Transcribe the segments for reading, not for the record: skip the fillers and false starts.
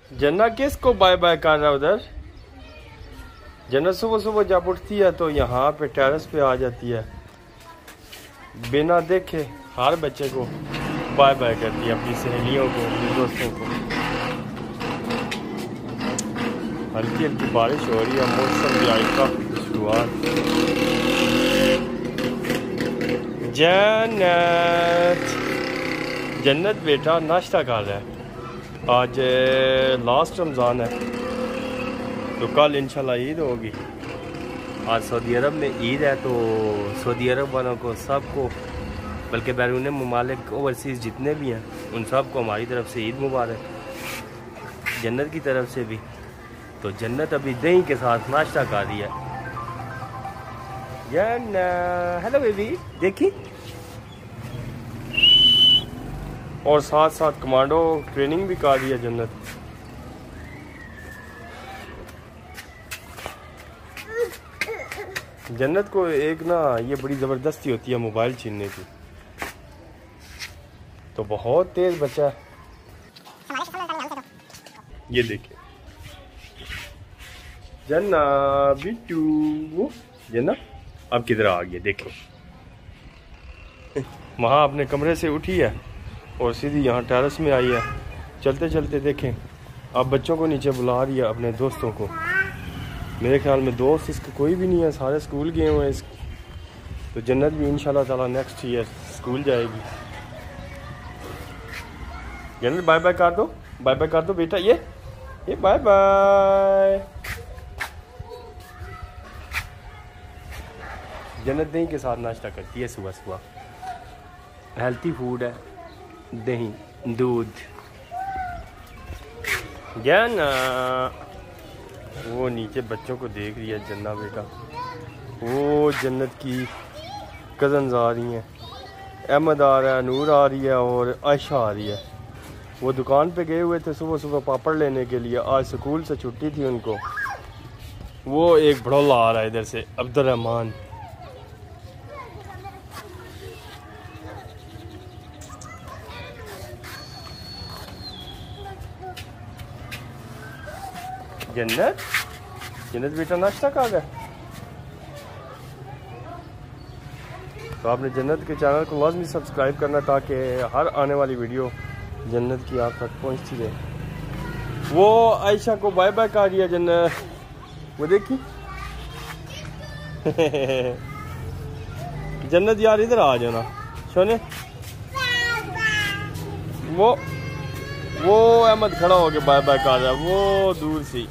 जन्नत किसको bye bye कर रहा है उधर? जन्नत सुबह सुबह जब उठती है तो यहाँ पे टेरेस पे आ जाती है, बिना देखे हर बच्चे को बाय बाय करती है, अपनी सहेलियों को, अपने दोस्तों को। हल्की हल्की बारिश हो रही है, मौसम भी आई का शुरुआत। जन्नत बेटा नाश्ता कर रहा है। आज लास्ट रमज़ान है तो कल इंशाल्लाह ईद होगी। आज सऊदी अरब में ईद है तो सऊदी अरब वालों को सबको, बल्कि बैरून ममालिक ओवरसीज़ जितने भी हैं उन सबको हमारी तरफ से ईद मुबारक, जन्नत की तरफ से भी। तो जन्नत अभी दही के साथ नाश्ता कर रही है। हेलो बेबी, देखी। और साथ साथ कमांडो ट्रेनिंग भी कर रही है जन्नत। जन्नत को एक ना ये बड़ी ज़बरदस्ती होती है मोबाइल छीनने की, तो बहुत तेज बच्चा है। ये देखिए जन्ना बिट्टू, जन्ना अब किधर आ गया देखें। वहाँ अपने कमरे से उठी है और सीधी यहाँ टेरेस में आई है। चलते चलते देखें अब बच्चों को नीचे बुला रही है, अपने दोस्तों को। मेरे ख्याल में दोस्त इसके कोई भी नहीं है, सारे स्कूल गए हुए हैं। तो जन्नत भी इंशाल्लाह ताला नेक्स्ट ईयर स्कूल जाएगी। जन्नत बाय बाय कर दो, बाय बाय कर दो बेटा। ये बाय बाय। जन्नत दही के साथ नाश्ता करती है सुबह सुबह। हेल्थी फूड है, दही दूध। जन्ना वो नीचे बच्चों को देख रही है जन्ना बेटा। वो जन्नत की कज़न्स आ रही हैं, अहमद आ रहा है, नूर आ रही है और आयशा आ रही है। वो दुकान पे गए हुए थे सुबह सुबह पापड़ लेने के लिए, आज स्कूल से छुट्टी थी उनको। वो एक भड़ोला आ रहा है इधर से, अब्दुर्रहमान। जन्नत, जन्नत बेटा नाश्ता कर रहा है। तो आपने जन्नत के चैनल को लाजमी सब्सक्राइब करना ताकि हर आने वाली वीडियो जन्नत की आप तक पहुंचती रहे। वो आयशा को बाय बाय कर रही है जन्नत, वो देखी। जन्नत यार इधर आ जाना सोने। वो अहमद खड़ा होके बाय बाय कर रहा है, वो दूर से।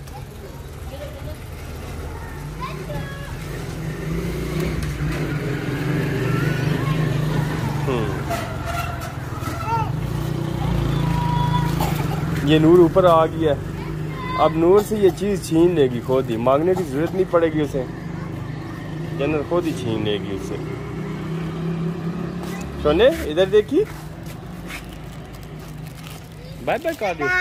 ये नूर ऊपर आ गया है। अब नूर से ये चीज़ छीन लेगी खुद ही, मांगने की जरूरत नहीं पड़ेगी उसे। जन्नत खुद ही छीन लेगी उसे। सोने इधर देखी, बाय बाय कर दो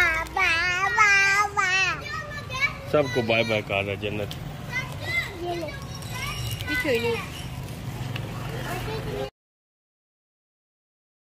सबको, बाय बाय कर रहा जन्नत।